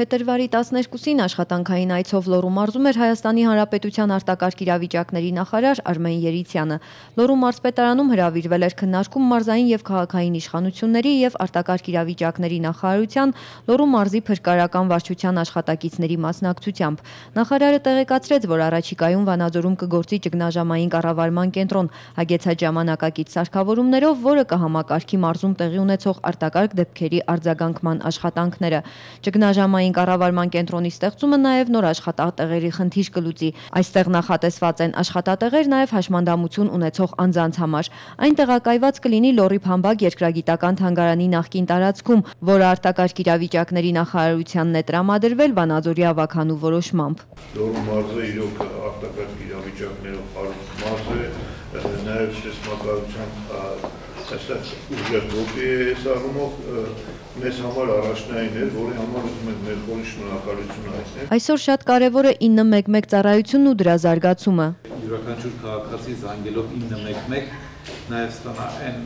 Փետրվարի 12-ին աշխատանքային այցով Լոռու մարզում էր Հայաստանի Հանրապետության արտակարգ իրավիճակների նախարար Արմեն Երիցյանը։ Լոռու մարզպետարանում հրավիրվել էր քննարկում մարզային եւ քաղաքային իշխանությունների եւ արտակարգ իրավիճակների նախարարության Լոռու մարզի փրկարարական վարչության աշխատակիցների մասնակցությամբ։ Նախարարը տեղեկացրեց, որ առաջիկայում Վանաձորում կգործի ճգնաժամային կառավարման կենտրոն, հագեցած ժամանակակից սարքավորումներով, որը կհամակարգի մարզում տեղի ունեցող արտակարգ դեպքերի արձագանքման աշխատանքները։ Ճգնաժամային կառավարման կենտրոնի ստեղծումը նաև նոր աշխատատեղերի խնդիր կլուծի։ Այստեղ նախատեսված են աշխատատեղեր նաև հաշմանդամություն ունեցող անձանց համար։ Այն տեղակայված կլինի Լոռի Փամբակ երկրագիտական թանգարանի նախկին տարածքում, որը արտակարգ իրավիճակների նախարարությանն է տրամադրվել Վանաձորի ավագանու որոշմամբ։ Լոռու մարզը իրոք արտակարգ իրավիճակներով հարուստ մարզ է, նաև սեյսմակայությամբ այստեղ ուժեղ ոգի է այս առումով մեզ համար առաջնային էր, որի համար ուզում ենք մեր խորին շնորհակալություն հայտնել։ Այսօր շատ կարևոր է 911 ծառայությունն ու դրա զարգացումը։ Յուրաքանչյուր քաղաքացի զանգելով 911 նաև ստանա այն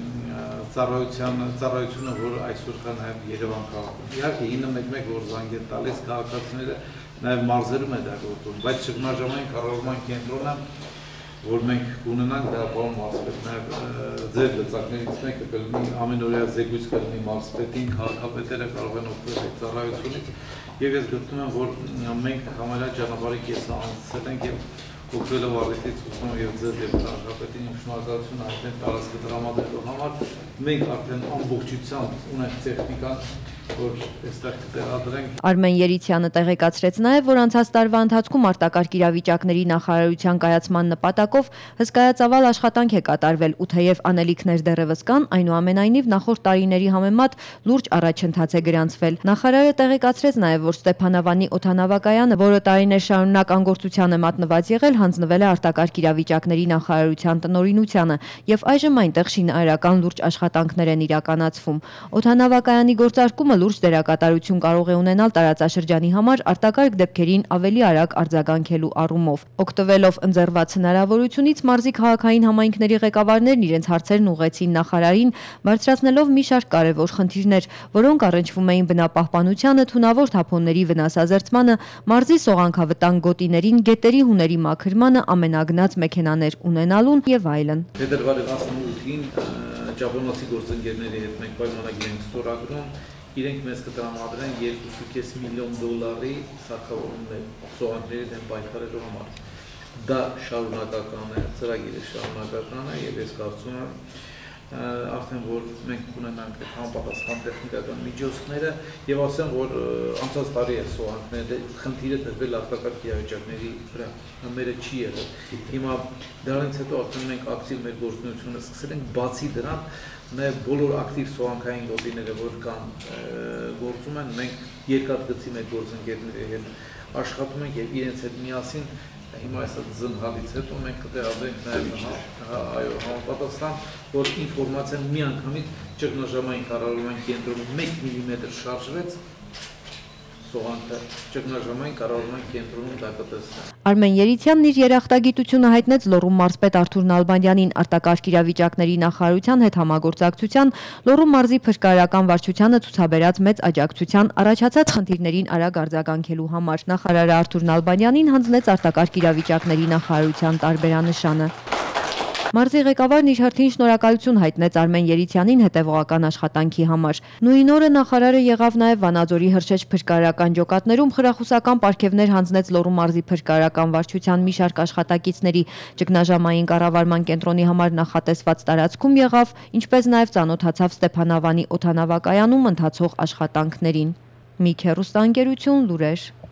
ծառայությունը, որ այսօր կա նաև Երևան քաղաքում։ Իհարկե 911 որ զանգ է տալիս քաղաքացիները նաև մարզերում է դա գործում, բայց ճգնաժամային կառավարման կենտրոնը որ մենք կունենանք դա պարոն մարզպետ, նաև ձեր լծակներից մեկը կլինի ամենօրյա զեկույց կլինի մարզպետին, քաղաքապետերը կարող են օգտվել այդ ծառայությունից եւ ես գտնում եմ, որ մենք համարյա ճանապարհի կեսը անցել ենք եւ օգտվելով առիթից ուզում եմ եւ ձեր եւ քաղաքապետին իմ շնորհակալություն հայտնել տարածքը տրամադրելու համար։ Մենք արդեն ամբողջությամբ ունենք տեխնիկան, որ այստեղ կտեղադրենք։ Արմեն Երիցյանը տեղեկացրեց նաև, որ անցած տարվա ընթացքում արտակարգ իրավիճակների նախարարության կայացման նպատակով հսկայածավալ աշխատանք է կատարվել ու թեև անելիքներ դեռևս կան, այնուամենայնիվ նախորդ տարիների համեմատ լուրջ առաջընթաց է գրանցվել։ Նախարարը տեղեկացրեց նաև, որ Ստեփանավանի օդանավակայանը, որը տարիներ շարունակ անգործության է մատնված եղել, հանձնվել է արտակարգ իրավիճակների նախարարության տնօրինությանը եւ այժմ այնտեղ շինարարական լուրջ աշխատանքներ են իրականացվում։ Օդանավակայանի գործարկումը լուրջ դերակատարություն կարող է ունենալ տարածաշրջանի համար արտակարգ դեպքերին ավելի արագ արձագանքելու առումով։ Օգտվելով ընձեռված հնարավորությունից մարզի քաղաքային համայնքների ղեկավարներն իրենց հարցերն ուղղեցին նախարարին, բարձրացնելով մի շարք կարևոր խնդիրներ, որոնք առնչվում էին բնապահպանությանը, թունավոր թափոնների վնասազերծմանը, մարզի սողանքավտանգ գոտիներին, գետերի հուների մաքրմանը, ամենագնաց մեքենաներ ունենալուն եւ այլն։ Փետրվարի 18-ին ճապոնացի գործընկերների հետ մենք պայմանագիր ենք ստորագրում, իրենք մեզ կտրամադրեն $2.5 միլիոն սարքավորումներ սողանքների դեմ պայքարելու համար։ Դա շարունակական է, ծրագիրը շարունակական է եւ ես կարծում եմ արդեն որ մենք ունենանք համապատասխան տեխնիկական միջոցները եւ ասեմ որ անցած տարի է սողանքները խնդիրը դրվել արտակարգ իրավիճակների վրա, մերը չի եղել։ Հիմա դրանից հետո արդեն մենք ակտիվ մեր գործունեությունը սկսել ենք, բացի դրան նաև բոլոր ակտիվ սողանքային գոտիները որ կան գործում են, մենք երկաթգծի մեր գործընկերների հետ աշխատում ենք եւ իրենց հետ միասին հիմա այս զնհալից հետո մենք կտեղադրենք նաև համապատասխան, որ ինֆորմացիան միանգամից ճգնաժամային կառավարման կենտրոնում 1 մմ շարժվեց, սողանքը ճգնաժամային կառավարման կենտրոնում դա կտեսնենք։ Արմեն Երիցյանն իր երախտագիտությունը հայտնեց Լոռու մարզպետ Արթուր Նալբանդյանին արտակարգ իրավիճակների նախարարության հետ համագործակցության Լոռու մարզի փրկարարական վարչությանը ցուցաբերած մեծ աջակցության առաջացած խնդիրներին արագ արձագանքելու համար։ Նախարարը Արթուր Նալբանդյանին հանձնեց արտակարգ իրավիճակների նախարարության տարբերանշանը։ Մարզի ղեկավարն իր հերթին շնորհակալություն հայտնեց Արմեն Երիցյանին հետևողական աշխատանքի համար։ Նույն օրը նախարարը եղավ նաև Վանաձորի Հրշեջ փրկարարական ջոկատներում խրախուսական պարգևներ հանձնեց Լոռու մարզի փրկարարական վարչության մի շարք աշխատակիցների, ճգնաժամային կառավարման կենտրոնի համար նախատեսված տարածքում եղավ, ինչպես նաև ծանոթացավ Ստեփանավանի օդանավակայանում ընթացող աշխատանքներին։ Միք հեռուստաընկերություն, լուրեր։